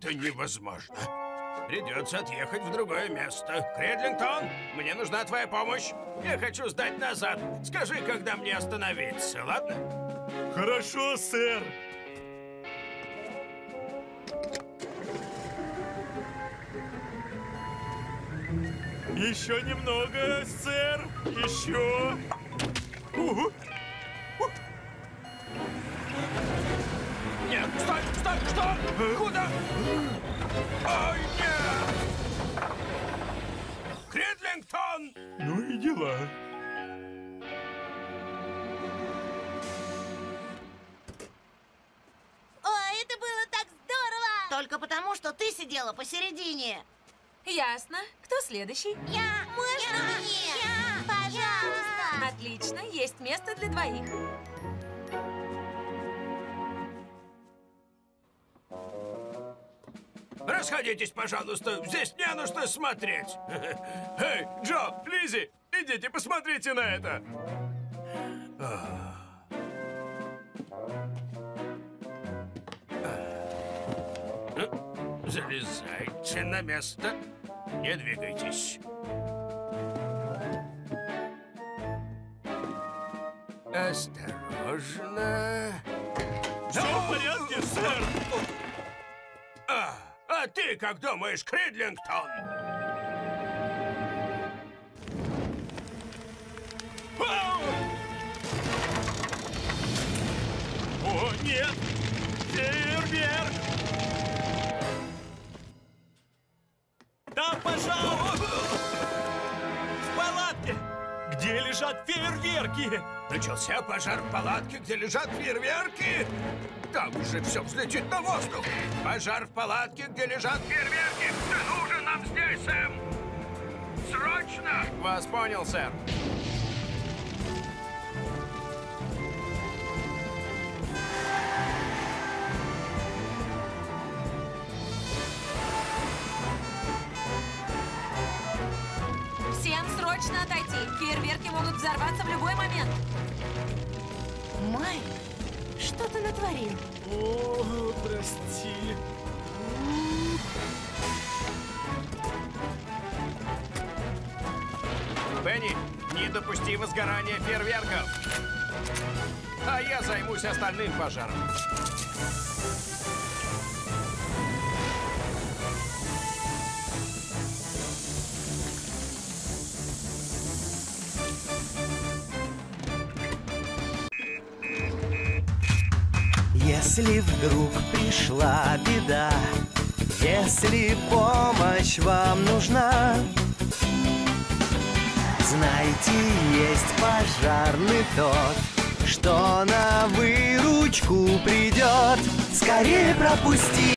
Это невозможно. Придется отъехать в другое место. Кредлингтон, мне нужна твоя помощь. Я хочу сдать назад. Скажи, когда мне остановиться, ладно? Хорошо, сэр. Еще немного, сэр. Еще. Нет, стой, стой, что? Куда? Ой, нет! Кредлингтон! Ну и дела. Ой, это было так здорово! Только потому, что ты сидела посередине. Ясно. Кто следующий? Я! Можно мне? Я! Пожалуйста! Отлично, есть место для двоих. Расходитесь, пожалуйста, здесь не на что смотреть. Эй, Джо, Лиззи, идите посмотрите на это. Залезайте на место. Не двигайтесь. Осторожно. Все в порядке, сэр? А ты как думаешь, Кредлингтон? О, нет! Фейерверк! Там пожар! В палатке! Где лежат фейерверки? Начался пожар в палатке, где лежат фейерверки? Там же все взлетит на воздух. Пожар в палатке, где лежат фейерверки. Ты нужен нам здесь, Сэм! Срочно! Вас понял, сэр. Всем срочно отойти. Фейерверки могут взорваться в любой момент. Майк, что ты натворил? О, прости. Бенни, не допусти возгорания фейерверков. А я займусь остальным пожаром. Если вдруг пришла беда, если помощь вам нужна, знайте, есть пожарный тот, что на выручку придет. Скорее пропусти.